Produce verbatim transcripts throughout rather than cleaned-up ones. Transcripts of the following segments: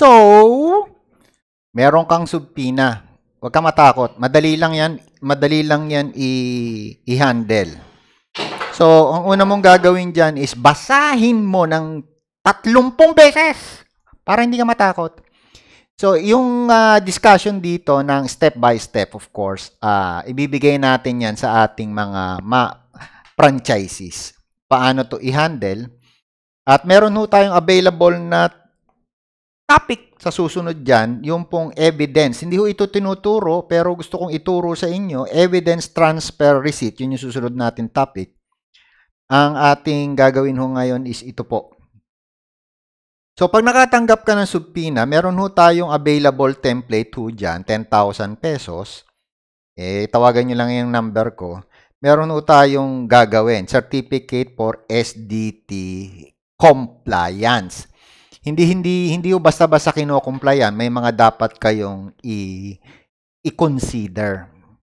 So, meron kang subpoena. Huwag kang matakot. Madali lang yan, madali lang yan i-handle. So, ang una mong gagawin dyan is basahin mo ng tatlumpung beses para hindi ka matakot. So, yung uh, discussion dito ng step by step, of course, uh, ibibigay natin yan sa ating mga ma franchises. Paano to i-handle? At meron ho tayong available na topic sa susunod dyan, yung pong evidence. Hindi ho ito tinuturo, pero gusto kong ituro sa inyo, evidence transfer receipt. Yun yung susunod natin topic. Ang ating gagawin ho ngayon is ito po. So, pag nakatanggap ka ng subpoena, meron ho tayong available template ho dyan, ten thousand pesos. Eh, tawagan nyo lang yung number ko. Meron ho tayong gagawin, Certificate for S D T Compliance. Hindi, hindi, hindi ho basta-basta kino-comply yan. May mga dapat kayong i-consider.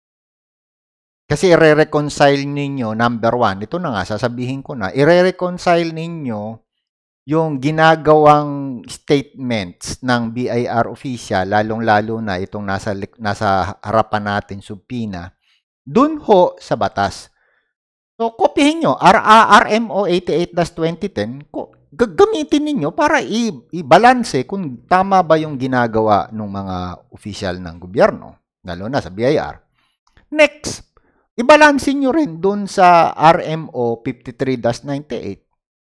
Kasi i-reconcile ninyo, number one, ito na nga, sasabihin ko na, i-reconcile ninyo yung ginagawang statements ng B I R official, lalong-lalo na itong nasa, nasa harapan natin, subpoena, dun ho sa batas. So, kopyahin nyo, R M O eighty-eight dash twenty ten, gagamitin ninyo para i-balance kung tama ba yung ginagawa ng mga official ng gobyerno, lalo na sa B I R. Next, i-balance nyo rin dun sa R M O fifty-three dash ninety-eight.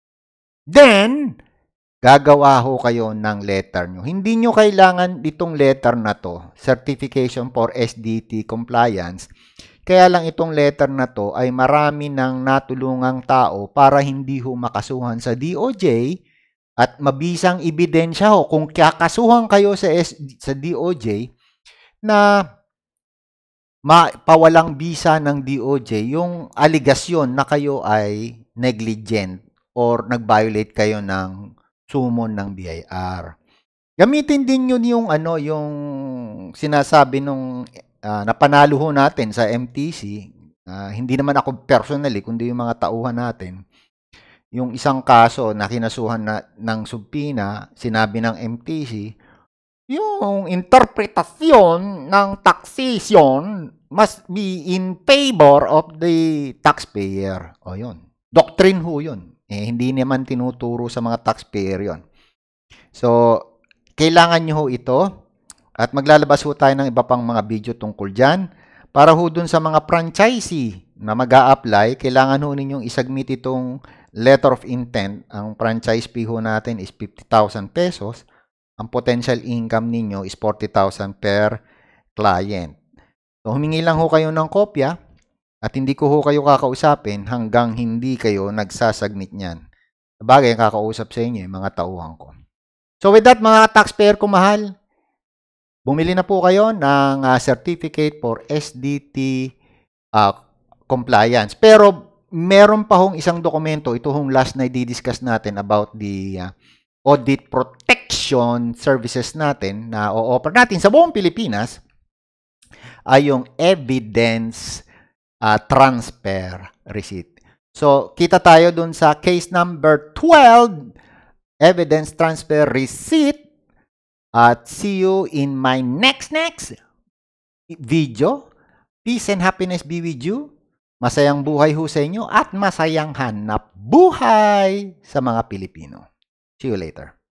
Then, gagawa ho kayo ng letter nyo. Hindi nyo kailangan itong letter na to, Certification for S D T Compliance. Kaya lang itong letter na to ay marami ng natulungang tao para hindi ho makasuhan sa D O J at mabisang ebidensya ho kung kakasuhan kayo sa, S sa D O J na mapawalang bisa ng D O J yung aligasyon na kayo ay negligent or nag-violate kayo ng summon ng B I R. Gamitin din yun yung ano, yung sinasabi nung uh, napanalo ho natin sa M T C. Uh, hindi naman ako personally, kundi yung mga tauhan natin. Yung isang kaso na kinasuhan na, ng subpoena, sinabi ng M T C, yung interpretasyon ng taxation must be in favor of the taxpayer. O yun. Doctrine ho yun. Eh, hindi naman tinuturo sa mga taxpayer yon. So, kailangan nyo ho ito at maglalabas ho tayo ng iba pang mga video tungkol dyan. Para ho dun sa mga franchisee na mag-a-apply, kailangan ho ninyong isubmit itong letter of intent. Ang franchise fee ho natin is fifty thousand pesos. Ang potential income ninyo is forty thousand per client. So, humingi lang ho kayo ng kopya. At hindi ko ho kayo kakausapin hanggang hindi kayo nagsasubmit niyan. Sabagay, kakausap sa inyo yung mga tauhan ko. So with that, mga taxpayer ko mahal, bumili na po kayo ng uh, Certificate for S D T uh, Compliance. Pero meron pa hong isang dokumento, ito hong last na i-discuss natin about the uh, audit protection services natin na o-offer natin sa buong Pilipinas ay yung evidence Uh, transfer receipt. So, kita tayo dun sa case number twelve, evidence transfer receipt. At see you in my next next video. Peace and happiness be with you. Masayang buhay ho sa inyo at masayang hanap buhay sa mga Pilipino. See you later.